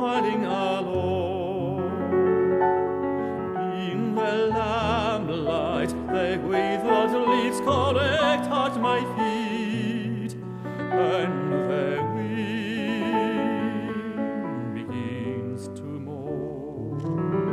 smiling alone. In the lamplight, the withered leaves collect at my feet, and the wind begins to moan.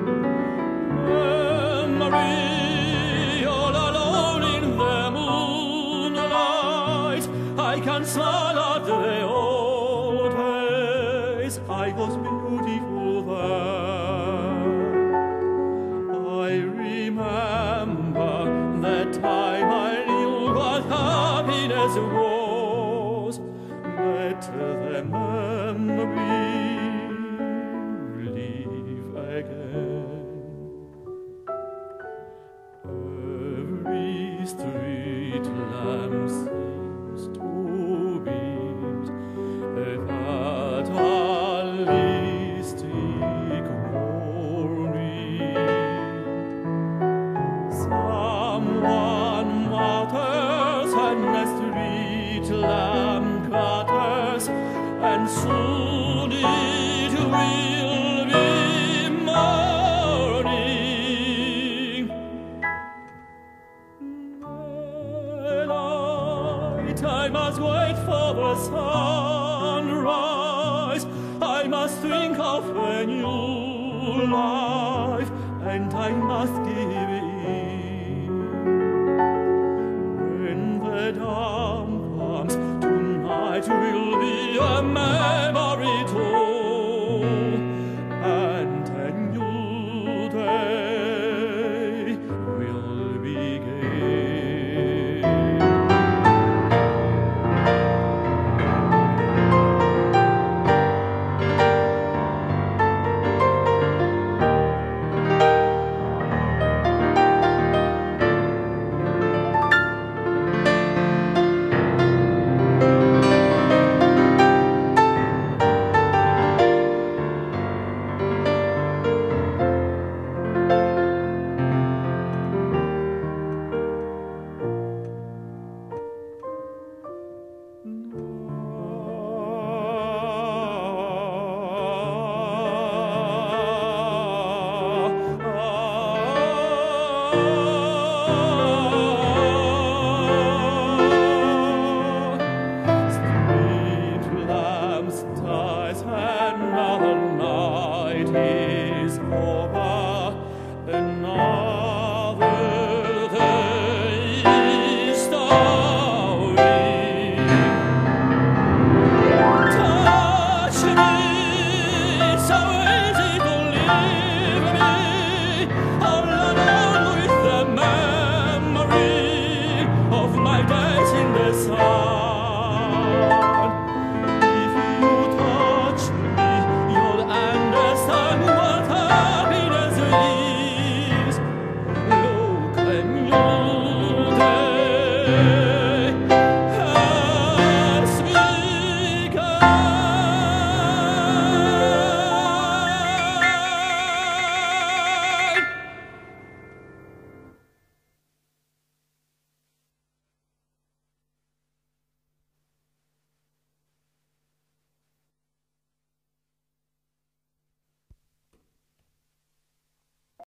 Memory, all alone in the moonlight, I can smile at the old days. I was beautiful then. I remember the time I knew what happiness was. Let the memory live again. Every street lamp seems to beat that holistic warning. Someone mutters and the street lamp clatters, and soon it will be morning. Night, I must wait for the sunrise. I must think of a new life, and I must give in. When the dawn comes, tonight will be a memory too, and a new day will begin. Another night is over, another day is starting. Touch me, so easy to leave me all alone with the memory of my days in the sun.